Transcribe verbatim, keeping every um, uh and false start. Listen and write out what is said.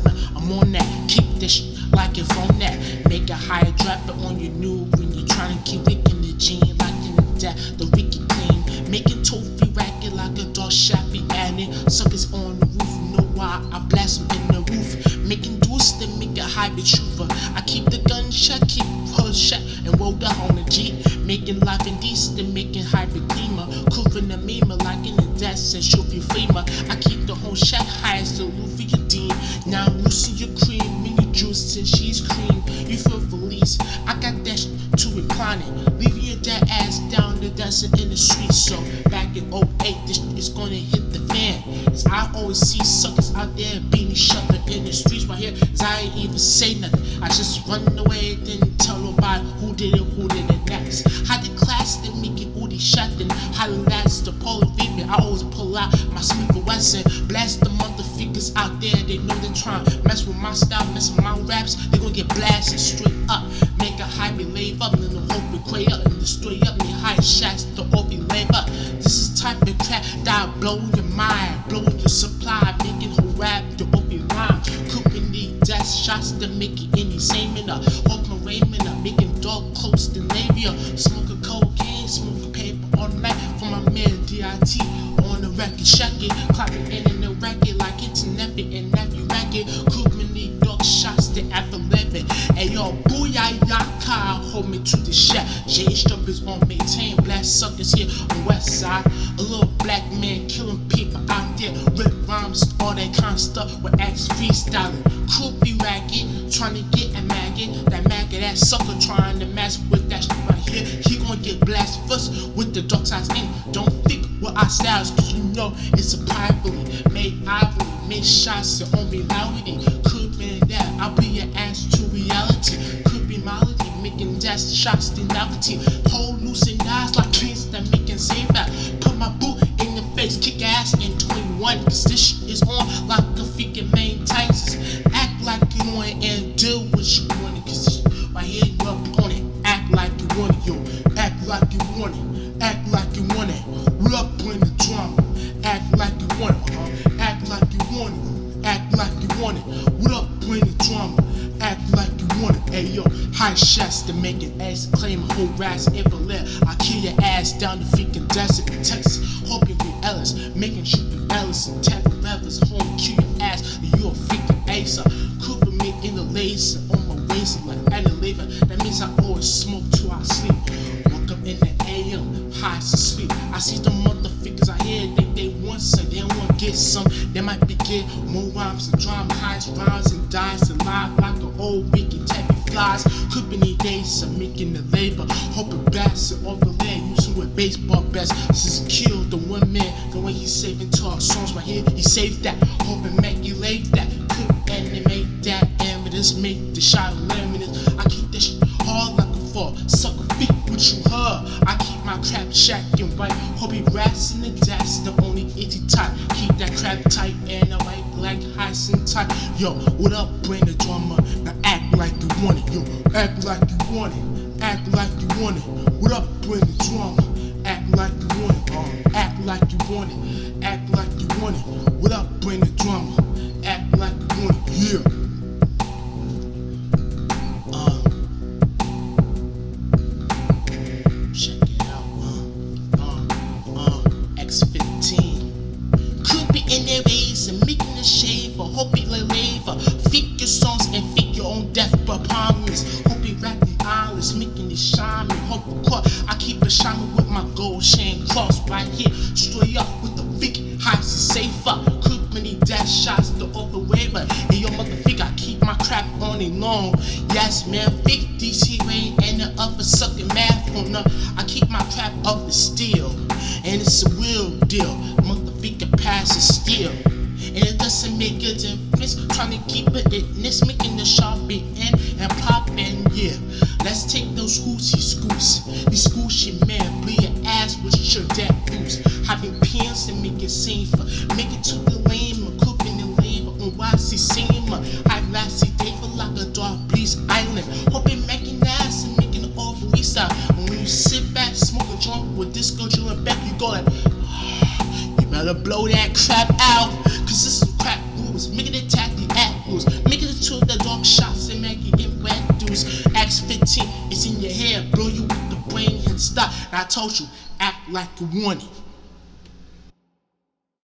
seven. I'm on that, kick this shit like it's on that. Make a higher drop it on your new when you're trying to keep wick in the gene, like in the death, the wicked clean. Making toffee racket like a dog shappy adding. Suckers on the roof, you know why I blast them in the roof. Making dudes to make a hybrid trooper. I keep the gun shut, keep her shut, and roll down on the G. Making life indecent, making hybrid cleaner. Cooking the meme like in the desk and show you flamer. I keep the whole shot high as the roof of your dean. Now I'm losing your cream, mini juice and she's cream. You feel released, I got that to reclining. Leaving your dead ass down the desert in the street. So back in oh eight, this is gonna hit the fan. As I always see suckers out there being shut in the streets right here. As I ain't even say nothing, I just run away, didn't tell nobody who did it, who did it next. How the class then make it booty shot, then how the last the polar fever. I always pull out my Smith and Wesson, blast the motherfuckers out there. They know they trying mess with my style, mess with my raps. They gonna get blasted straight up. Make a hybrid lave up, and then the hope and quay up, and destroy up me high shots to all be labor. This is type of crap that blow your mind, blow your supply, making whole rap to open rhyme. Cooking these death shots to make it any same in a hope my raiment up, making dog close to labia. Smoking cocaine, smoking paper all night for my man D I T on the record, check it, clapping in in the record like it's never and every record. Cooking these dog shots to after eleven. Hey yo, booyah yaka, hold me to the shot. J Struppers on maintain, black suckers here on west side. A little black man killing people out there, rip rhymes, all that kind of stuff with axe freestyling. Croupy racket, trying to get a maggot. That maggot, that sucker trying to mess with that shit right here. He gonna get blasted first with the dark side's ink. Don't think what I styles, cause you know it's a privately made ivory, made shots to on reality. Could be that I'll be your ass to reality. Could be melody, making death shots to novelty. Hold loose and eyes like trees that making save that. Put my boot in your face, kick ass in twenty-one. Cause this shit is on like a freaking main Titans. Act like you want it and do what you want it. Cause right here you up on it. Act like you want it, yo. Act like you want it. Act like you want it. What up, bring the drama. Act like you want it, huh? Act like you want it. Act like you want it. What up, bring the drama. Act like you want it. Hey yo, high shots to make an ass claim a whole ass invalid. I kill your ass down the freaking desert in Texas. Hope you be Ellis, making sure you Ellis and tap levels. Home kill your ass, you a freaking ace. Cooper me in the laser on my waist like an elevator. That means I always smoke till I sleep. Woke up in the A M, high to sleep. I see the motherfuckers out here, they they want some, they want to get some. They might be get more rhymes and drama, highs, rhymes and dies alive like an old wicked tappy flies. Could be days of making the labor, hoping bastard off the land, using with baseball bats. This is killed the one man, the way he's saving to our songs right here. He saved that, hoping make you late that. Could animate that, and just make the shot luminous. I keep this shit hard like a fall, sucker feet what you heard. I keep my crap shack and right, hope he rats in the desk, the only itty tight. Keep that crap tight and the white black highs and tight. Yo, what up, bring the drama. Now act like you want it, yo. Act like you want it. Act like you want it. What up, bring the drama. Act like you want it. Uh, act like you want it. Act like you want it. What up, bring the drama. Act like you want it. Yeah. In their ways and making the shade for hope you lay labor. Fake your songs and fake your own death but promise. Hope you rap the islands, making it shine and hope you caught. I keep it shining with my gold chain cross right here. Straight up with the big highs to safer. Cook many dash shots to over waiver. And your motherfucker, I keep my crap on and long. Yes man, fake D C rain and the other sucking math on the. I keep my crap up the steel. And it's a real deal. Motherfucker pass is steel. And it doesn't make a difference. Trying to keep it in this, making the sharp in and pop in, yeah. Let's take those hoochie scoops. These scooshy man, bleed your ass with your dead boots. Having pins to make it safer. Make it to the lame, cooking the labor on Y C Sema. High glassy day for like a dark bleach island. Hoping making ass and making it all freestyle. And when you sit back, smoke a joint with disco drill and back, you go like, you better blow that crap out. Cause this is crap rules, making it tacky at rules. in your hair, blow you with the brain and stop. And I told you, act like you want it.